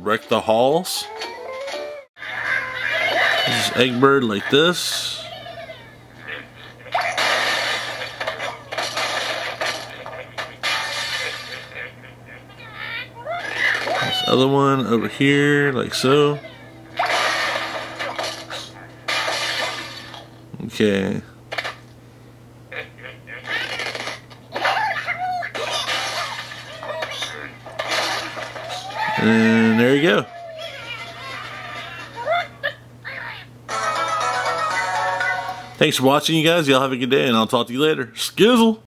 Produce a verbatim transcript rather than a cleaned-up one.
wreck the halls. This is Eggbird like this. This other one over here like so. Okay. And there you go. Thanks for watching, you guys. Y'all have a good day, and I'll talk to you later. Skizzle!